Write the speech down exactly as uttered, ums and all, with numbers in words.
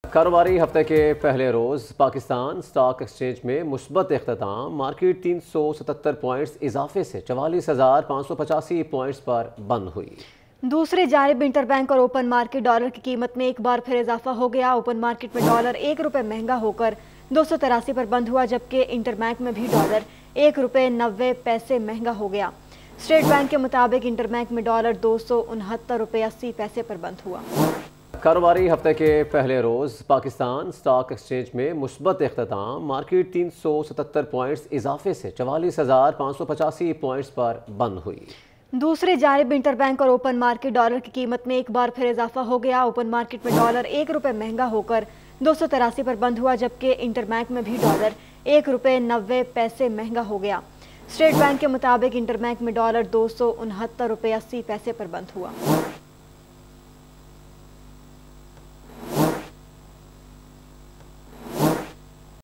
कारोबारी हफ्ते के पहले रोज़ पाकिस्तान स्टॉक एक्सचेंज में मुस्बत इख्तिताम। मार्केट तीन सौ सतहत्तर पॉइंट्स इजाफे से चवालीस हज़ार पाँच सौ पचासी पॉइंट्स पर बंद हुई। दूसरी जानिब इंटरबैंक और ओपन मार्केट डॉलर की कीमत में एक बार फिर इजाफा हो गया। ओपन मार्केट में डॉलर एक रुपये महंगा होकर दो सौ तिरासी पर बंद हुआ, जबकि इंटरबैंक में भी डॉलर एक रुपये नब्बे पैसे महंगा हो गया। स्टेट बैंक के मुताबिक इंटरबैंक में डॉलर दो सौ उनहत्तर रुपये अस्सी पैसे पर बंद हुआ। कारोबारी हफ्ते के पहले रोज़ पाकिस्तान स्टॉक एक्सचेंज में मुस्बत इख्तिताम। मार्केट तीन सौ सतहत्तर पॉइंट्स इजाफे से चवालीस हज़ार पाँच सौ पचासी पॉइंट्स पर बंद हुई। दूसरी जानिब इंटरबैंक और ओपन मार्केट डॉलर की कीमत में एक बार फिर इजाफा हो गया। ओपन मार्केट में डॉलर एक रुपये महंगा होकर दो सौ तिरासी पर बंद हुआ, जबकि इंटरबैंक में भी डॉलर एक रुपये नब्बे पैसे महंगा हो गया। स्टेट बैंक के मुताबिक इंटरबैंक में डॉलर दो सौ उनहत्तर रुपये अस्सी पैसे पर बंद हुआ।